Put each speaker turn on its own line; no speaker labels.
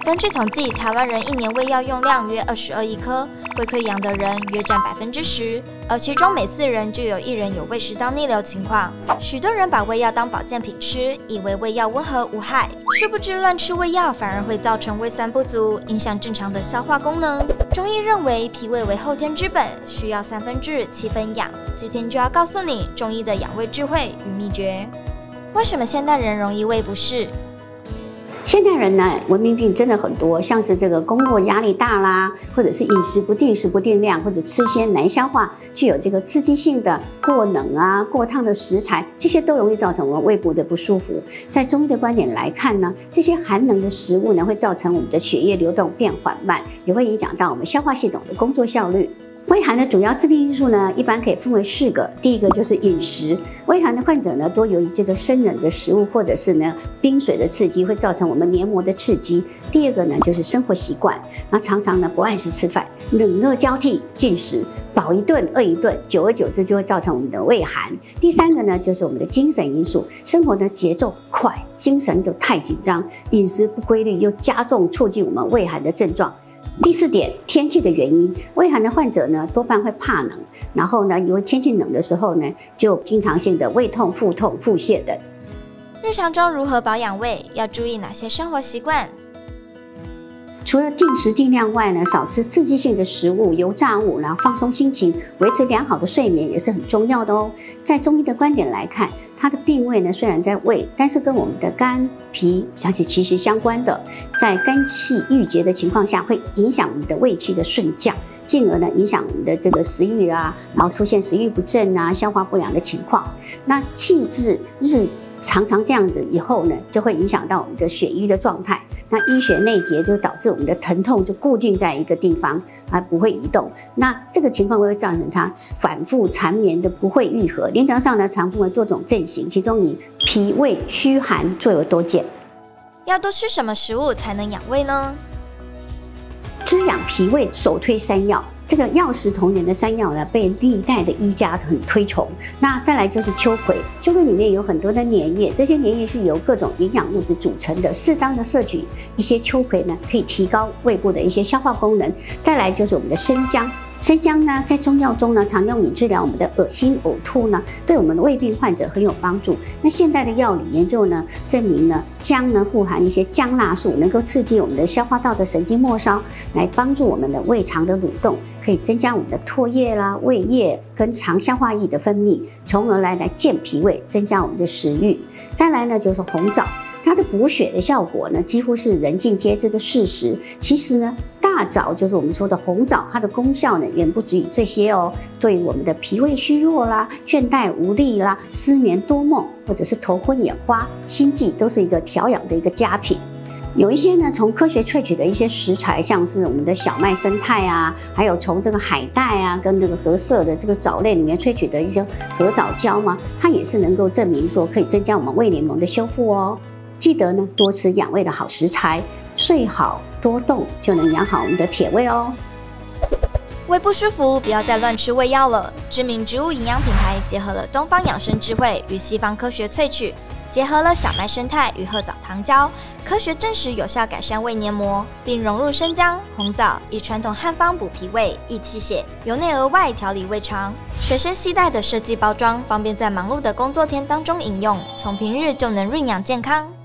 根据统计，台湾人一年胃药用量约22亿颗，胃溃疡的人约占10%，而其中每4人就有1人有胃食道逆流情况。许多人把胃药当保健品吃，以为胃药温和无害，殊不知乱吃胃药反而会造成胃酸不足，影响正常的消化功能。中医认为脾胃为后天之本，需要3分治7分养。今天就要告诉你中医的养胃智慧与秘诀。为什么现代人容易胃不适？
现代人呢，文明病真的很多，像是这个工作压力大啦，或者是饮食不定时不定量，或者吃些难消化、具有这个刺激性的过冷啊、过烫的食材，这些都容易造成我们胃部的不舒服。在中医的观点来看呢，这些寒冷的食物呢，会造成我们的血液流动变缓慢，也会影响到我们消化系统的工作效率。胃寒的主要致病因素呢，一般可以分为4个。第一个就是饮食，胃寒的患者呢，多由于这个生冷的食物或者是呢冰水的刺激，会造成我们黏膜的刺激。第二个呢，就是生活习惯，那常常呢不按时吃饭，冷热交替进食，饱一顿饿一顿，久而久之就会造成我们的胃寒。第3个呢，就是我们的精神因素，生活的节奏快，精神就太紧张，饮食不规律又加重促进我们胃寒的症状。第4点，天气的原因，胃寒的患者呢多半会怕冷，然后呢，因为天气冷的时候呢，就经常性的胃痛、腹痛、腹泻等。
日常中如何保养胃？要注意哪些生活习惯？
除了定时定量外呢，少吃刺激性的食物、油炸物，然后放松心情，维持良好的睡眠也是很重要的哦。在中医的观点来看，它的病位呢虽然在胃，但是跟我们的肝、脾其实相关的，在肝气郁结的情况下，会影响我们的胃气的顺降，进而呢影响我们的这个食欲啊，然后出现食欲不振啊、消化不良的情况。那气滞常常这样的以后呢，就会影响到我们的血瘀的状态。那淤血内结就导致我们的疼痛就固定在一个地方，而不会移动。那这个情况会造成它反复缠绵的不会愈合。临床上呢，常分为多种症型，其中以脾胃虚寒最为多见。
要多吃什么食物才能养胃呢？
滋养脾胃首推山药。这个药食同源的山药呢，被历代的医家很推崇。那再来就是秋葵，秋葵里面有很多的粘液，这些粘液是由各种营养物质组成的。适当的摄取一些秋葵呢，可以提高胃部的一些消化功能。再来就是我们的生姜。生姜呢，在中药中呢，常用以治疗我们的恶心呕吐呢，对我们的胃病患者很有帮助。那现代的药理研究呢，证明呢，姜呢富含一些姜辣素，能够刺激我们的消化道的神经末梢，来帮助我们的胃肠的蠕动，可以增加我们的唾液啦、胃液跟肠消化液的分泌，从而来健脾胃，增加我们的食欲。再来呢，就是红枣。它的补血的效果呢，几乎是人尽皆知的事实。其实呢，大枣就是我们说的红枣，它的功效呢，远不止于这些哦。对于我们的脾胃虚弱啦、倦怠无力啦、失眠多梦，或者是头昏眼花、心悸，都是一个调养的一个佳品。有一些呢，从科学萃取的一些食材，像是我们的小麦生态啊，还有从这个海带啊，跟这个褐色的这个藻类里面萃取的一些褐藻胶嘛，它也是能够证明说可以增加我们胃黏膜的修复哦。记得呢，多吃养胃的好食材，睡好多动，就能养好我们的铁胃哦。
胃不舒服，不要再乱吃胃药了。知名植物营养品牌结合了东方养生智慧与西方科学萃取，结合了小麦生态与褐藻糖胶，科学证实有效改善胃黏膜，并融入生姜、红枣，以传统汉方补脾胃、益气血，由内而外调理胃肠。随身携带的设计包装，方便在忙碌的工作天当中饮用，从平日就能润养健康。